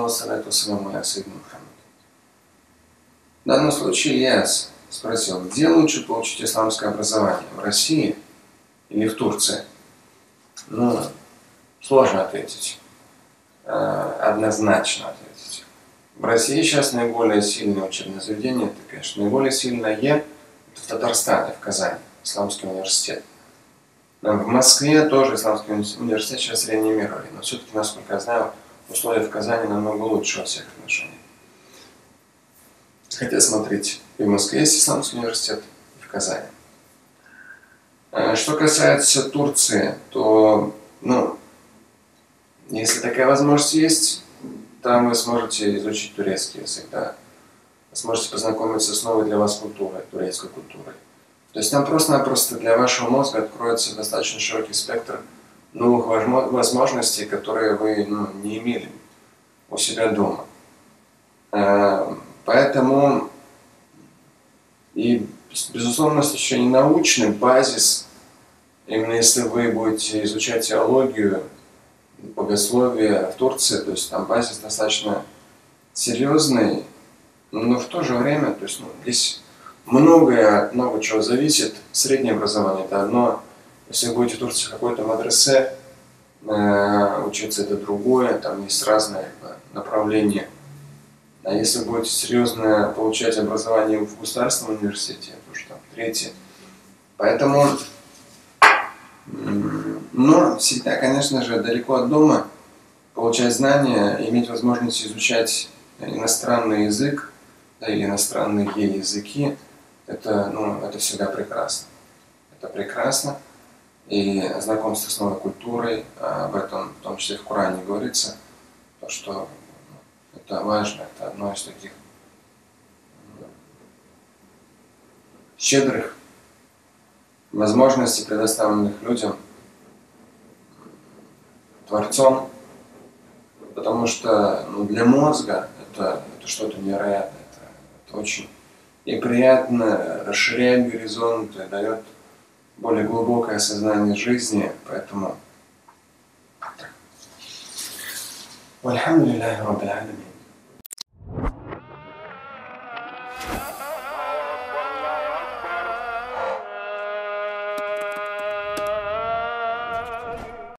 вассалату вассаламу аля сайидина Мухаммад. В данном случае я спросил, где лучше получить исламское образование, в России или в Турции? Ну, сложно ответить, однозначно ответить. В России сейчас наиболее сильное учебное заведение, это, конечно, наиболее сильное это в Татарстане, в Казани, Исламский университет. В Москве тоже Исламский университет сейчас реанимировали, но все-таки, насколько я знаю, условия в Казани намного лучше во всех отношениях. Хотя, смотрите, и в Москве есть Исламский университет, и в Казани. Что касается Турции, то, если такая возможность есть, там вы сможете изучить турецкий язык, да. Вы сможете познакомиться с новой для вас культурой, турецкой культурой. То есть там просто-напросто для вашего мозга откроется достаточно широкий спектр новых возможностей, которые вы не имели у себя дома. Поэтому, и безусловно, с точки зрения научный базис, именно если вы будете изучать теологию, богословие в Турции, то есть там базис достаточно серьезный, но в то же время, то есть здесь много чего зависит. Среднее образование — это одно. Если вы будете в Турции в какой-то мадресе учиться, это другое, там есть разные направления. А если вы будете серьезно получать образование в государственном университете, это уже там третье. Поэтому, но всегда, конечно же, далеко от дома получать знания, иметь возможность изучать иностранный язык, да, или иностранные языки, это всегда прекрасно. Это прекрасно. И знакомство с новой культурой, об этом в том числе в Коране говорится, то, что это важно, это одно из таких щедрых возможностей, предоставленных людям Творцом, потому что для мозга это что-то невероятное, это очень и приятно, расширяет горизонты, дает более глубокое осознание жизни, поэтому Альхамдулиллахи Раббил Аламин.